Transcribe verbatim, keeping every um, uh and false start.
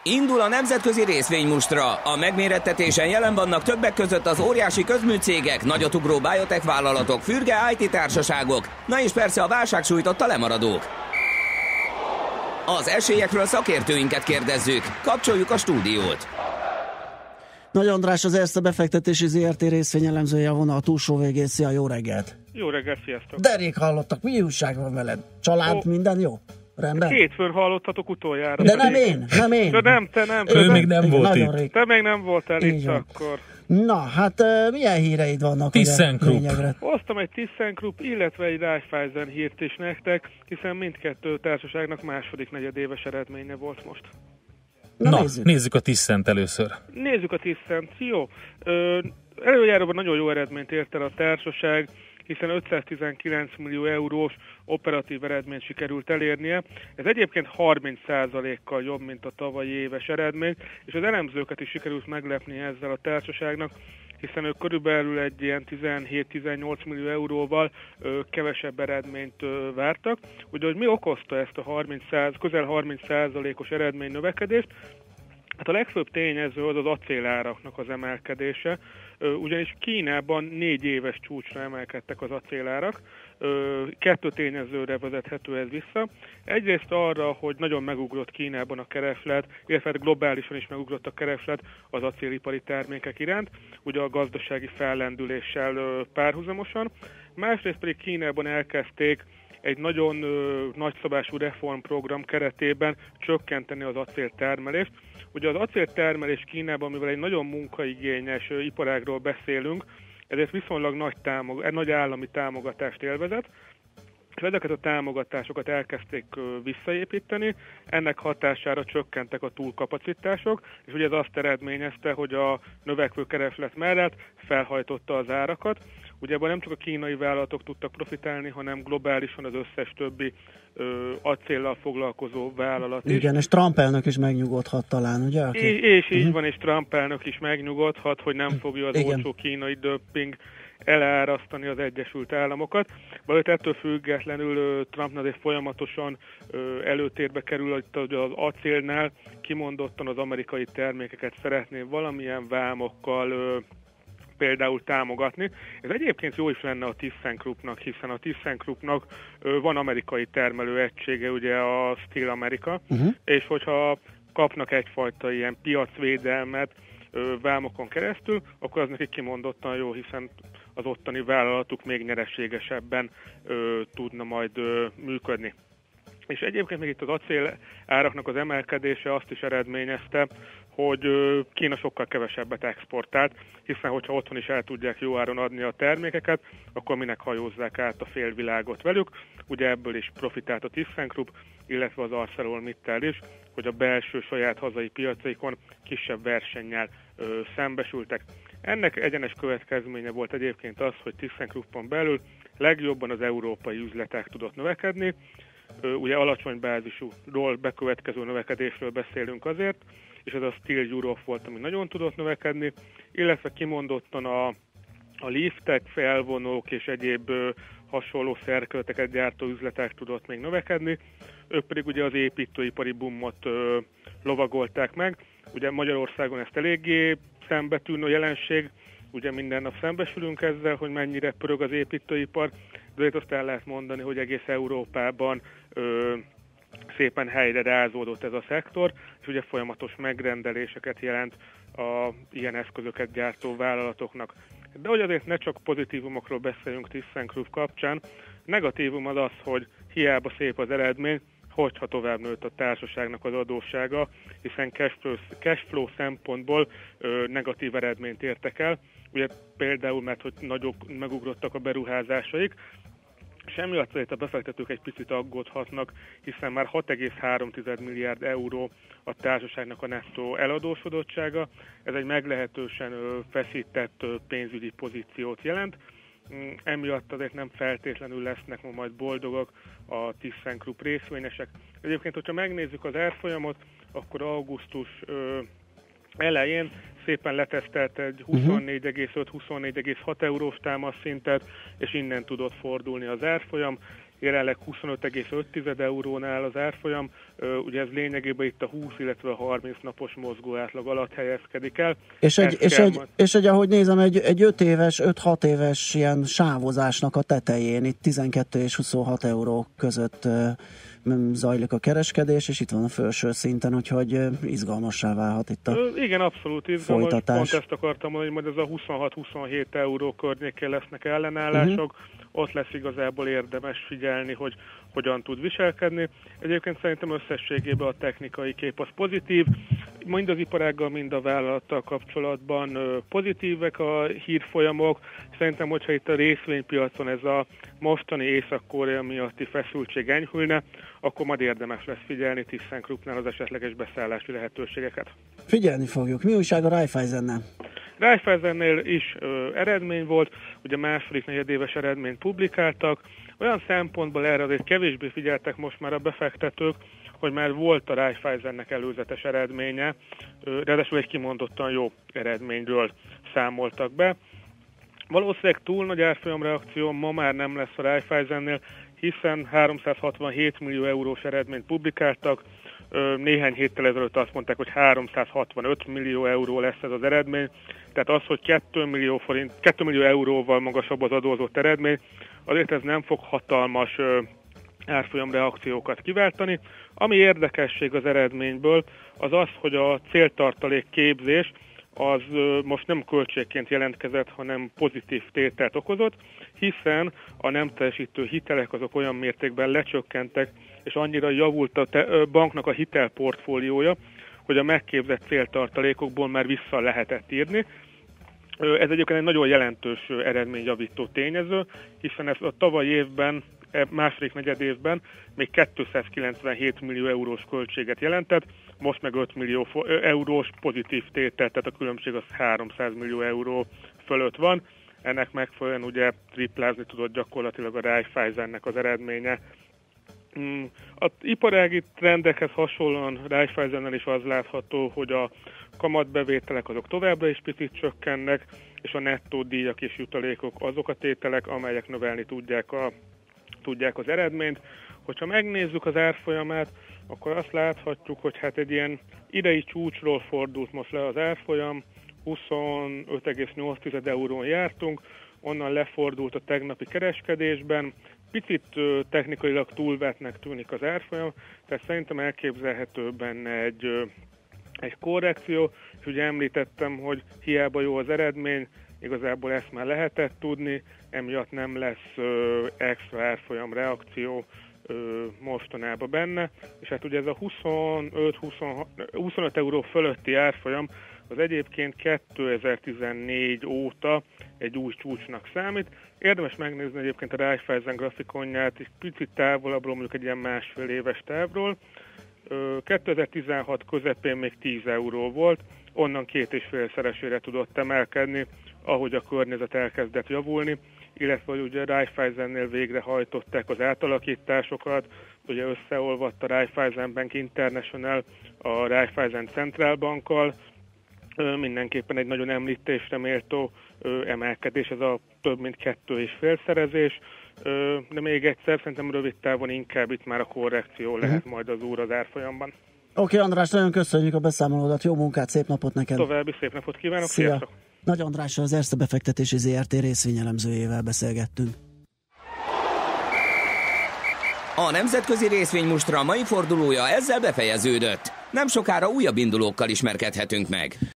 Indul a nemzetközi részvénymustra. A megmérettetésen jelen vannak többek között az óriási közműcégek, nagyotugró biotech vállalatok, fürge i té társaságok, na és persze a válság sújtotta lemaradók. Az esélyekről szakértőinket kérdezzük. Kapcsoljuk a stúdiót. Nagy András, az Erste befektetési zé er té részvényelemzője a vonal túlsó végén. Szia, jó reggelt! Jó reggelt, sziasztok! Derék hallottak, mi újság van veled? Család, oh. minden jó? Rendben? Hétfőn hallottatok utoljára. De nem én, nem én. De nem, te nem. Ő te még nem volt itt. Rég. Te még nem voltál itt akkor. Na, hát uh, milyen híreid vannak? ThyssenKrupp. Hoztam egy ThyssenKrupp, illetve egy Raiffeisen hírt is nektek, hiszen mindkettő társaságnak második negyedéves eredménye volt most. Na, Na nézzük. nézzük a Thyssent először. Nézzük a Thyssent. Jó. Ö, előjáróban nagyon jó eredményt ért el a társaság, hiszen ötszáztizenkilenc millió eurós operatív eredményt sikerült elérnie. Ez egyébként harminc százalékkal jobb, mint a tavalyi éves eredmény, és az elemzőket is sikerült meglepni ezzel a társaságnak, hiszen ők körülbelül egy ilyen tizenhét-tizennyolc millió euróval ö, kevesebb eredményt ö, vártak. Ugye, hogy mi okozta ezt a harminc száz, közel harminc százalékos eredmény növekedést? Hát a legfőbb tényező az az acéláraknak az emelkedése, ugyanis Kínában négy éves csúcsra emelkedtek az acélárak, kettő tényezőre vezethető ez vissza. Egyrészt arra, hogy nagyon megugrott Kínában a kereslet, illetve globálisan is megugrott a kereslet az acélipari termékek iránt, ugye a gazdasági fellendüléssel párhuzamosan. Másrészt pedig Kínában elkezdték egy nagyon ö, nagyszabású reformprogram keretében csökkenteni az acéltermelést. Ugye az acéltermelés Kínában, mivel egy nagyon munkaigényes ö, iparágról beszélünk, ezért viszonylag nagy, támog, nagy állami támogatást élvezett, és ezeket a támogatásokat elkezdték ö, visszaépíteni, ennek hatására csökkentek a túlkapacitások, és ugye ez azt eredményezte, hogy a növekvő kereslet mellett felhajtotta az árakat. Ugye ebben nem csak a kínai vállalatok tudtak profitálni, hanem globálisan az összes többi ö, acéllal foglalkozó vállalat is. Igen, és Trump elnök is megnyugodhat talán, ugye? Aki... És, és így uh-huh. van, és Trump elnök is megnyugodhat, hogy nem fogja az Igen. olcsó kínai dömping elárasztani az Egyesült Államokat. Valahogy ettől függetlenül Trump azért folyamatosan ö, előtérbe kerül, hogy az acélnál kimondottan az amerikai termékeket szeretné valamilyen vámokkal ö, például támogatni. Ez egyébként jó is lenne a ThyssenKruppnak, hiszen a ThyssenKruppnak van amerikai termelő egysége, ugye a Steel America, uh-huh. és hogyha kapnak egyfajta ilyen piacvédelmet ö, vámokon keresztül, akkor az neki kimondottan jó, hiszen az ottani vállalatuk még nyereségesebben ö, tudna majd ö, működni. És egyébként még itt az acél áraknak az emelkedése azt is eredményezte, hogy Kína sokkal kevesebbet exportált, hiszen hogyha otthon is el tudják jó áron adni a termékeket, akkor minek hajózzák át a félvilágot velük. Ugye ebből is profitált a ThyssenKrupp, illetve az ArcelorMittal is, hogy a belső saját hazai piacaikon kisebb versennyel ö, szembesültek. Ennek egyenes következménye volt egyébként az, hogy ThyssenKruppon belül legjobban az európai üzletek tudott növekedni. Ö, ugye alacsony bázisúról bekövetkező növekedésről beszélünk azért, és ez a Steel Europe volt, ami nagyon tudott növekedni, illetve kimondottan a, a liftek, felvonók és egyéb ö, hasonló szerkezeteket gyártó üzletek tudott még növekedni. Ők pedig ugye az építőipari boomot ö, lovagolták meg. Ugye Magyarországon ezt eléggé szembetűnő jelenség, ugye minden nap szembesülünk ezzel, hogy mennyire pörög az építőipar, de itt azt el lehet mondani, hogy egész Európában ö, szépen helyre rázódott ez a szektor, és ugye folyamatos megrendeléseket jelent a ilyen eszközöket gyártó vállalatoknak. De hogy azért ne csak pozitívumokról beszéljünk ThyssenKrupp kapcsán, negatívum az az, hogy hiába szép az eredmény, hogyha tovább nőtt a társaságnak az adóssága, hiszen cashflow, cashflow szempontból ö, negatív eredményt értek el, ugye például mert hogy nagyok megugrottak a beruházásaik, és emiatt azért a befektetők egy picit aggódhatnak, hiszen már hat egész három milliárd euró a társaságnak a nettó eladósodottsága. Ez egy meglehetősen feszített pénzügyi pozíciót jelent. Emiatt azért nem feltétlenül lesznek ma majd boldogok a ThyssenKrupp részvényesek. Egyébként, hogyha megnézzük az árfolyamot, akkor augusztus ö, elején szépen letesztelt egy huszonnégy egész öt-huszonnégy egész hat eurós támasz szintet, és innen tudott fordulni az árfolyam. jelenleg huszonöt egész öt eurónál az árfolyam, ugye ez lényegében itt a húsz, illetve a harminc napos mozgó átlag alatt helyezkedik el. És egy, és egy, majd... és egy, ahogy nézem, egy, egy öt éves, öt-hat éves ilyen sávozásnak a tetején, itt tizenkét és huszonhat euró között zajlik a kereskedés, és itt van a felső szinten, úgyhogy izgalmassá válhat itt a Ö, Igen, abszolút izgalmas. folytatás. Pont ezt akartam mondani, hogy majd ez a huszonhat-huszonhét euró környékén lesznek ellenállások, uh-huh. Ott lesz igazából érdemes figyelni, hogy hogyan tud viselkedni. Egyébként szerintem összességében a technikai kép az pozitív, mind az iparággal, mind a vállalattal kapcsolatban pozitívek a hírfolyamok. Szerintem, hogyha itt a részvénypiacon ez a mostani Észak-Korea miatti feszültség enyhülne, akkor majd érdemes lesz figyelni ThyssenKruppnál az esetleges beszállási lehetőségeket. Figyelni fogjuk. Mi újság a Raiffeisennel? Raiffeisennél is ö, eredmény volt, ugye második negyedéves eredményt publikáltak. Olyan szempontból erre azért kevésbé figyeltek most már a befektetők, hogy már volt a Raiffeisennek előzetes eredménye, ö, ráadásul egy kimondottan jó eredményről számoltak be. Valószínűleg túl nagy árfolyamreakció ma már nem lesz a Raiffeisennél, hiszen háromszázhatvanhét millió eurós eredményt publikáltak, néhány héttel ezelőtt azt mondták, hogy háromszázhatvanöt millió euró lesz ez az eredmény, tehát az, hogy két millió forint, két millió euróval magasabb az adózott eredmény, azért ez nem fog hatalmas árfolyamreakciókat kiváltani. Ami érdekesség az eredményből, az az, hogy a céltartalék képzés az most nem költségként jelentkezett, hanem pozitív tételt okozott, hiszen a nem teljesítő hitelek azok olyan mértékben lecsökkentek, és annyira javult a te- banknak a hitelportfóliója, hogy a megképzett céltartalékokból már vissza lehetett írni. Ez egyébként egy nagyon jelentős eredményjavító tényező, hiszen ez a tavalyi évben, második negyed évben még kétszázkilencvenhét millió eurós költséget jelentett, most meg öt millió eurós pozitív tétel, tehát a különbség az háromszáz millió euró fölött van. Ennek megfelelően ugye triplázni tudott gyakorlatilag a Raiffeisennek az eredménye. Az iparági trendekhez hasonlóan Raiffeisennel is az látható, hogy a kamatbevételek azok továbbra is picit csökkennek, és a nettó díjak és jutalékok azok a tételek, amelyek növelni tudják, a, tudják az eredményt. Hogyha megnézzük az árfolyamát, akkor azt láthatjuk, hogy hát egy ilyen idei csúcsról fordult most le az árfolyam, huszonöt egész nyolc eurón jártunk, onnan lefordult a tegnapi kereskedésben, picit technikailag túlvetnek tűnik az árfolyam, tehát szerintem elképzelhető benne egy, egy korrekció, és ugye említettem, hogy hiába jó az eredmény, igazából ezt már lehetett tudni, emiatt nem lesz ö, extra árfolyam reakció ö, mostanában benne, és hát ugye ez a huszonöt euró fölötti árfolyam, az egyébként kétezer-tizennégy óta egy új csúcsnak számít. Érdemes megnézni egyébként a Raiffeisen grafikonját, egy picit távolabbról, mondjuk egy ilyen másfél éves távról. kétezer-tizenhat közepén még tíz euró volt, onnan két és félszeresére tudott emelkedni, ahogy a környezet elkezdett javulni, illetve hogy ugye Raiffeisennél végrehajtották az átalakításokat, ugye összeolvadt a Raiffeisen Bank International a Raiffeisen Central Bankkal, mindenképpen egy nagyon említésre méltó emelkedés, ez a több mint kettő és félszerezés, de még egyszer szerintem rövid távon inkább itt már a korrekció lehet majd az úr az árfolyamban. Oké, András, nagyon köszönjük a beszámolódat, jó munkát, szép napot neked! További szép napot kívánok, Szia. Sziasztok! Nagy Andrással, az Erste befektetési zé er té részvényelemzőjével beszélgettünk. A nemzetközi részvénymustra a mai fordulója ezzel befejeződött. Nem sokára újabb indulókkal ismerkedhetünk meg.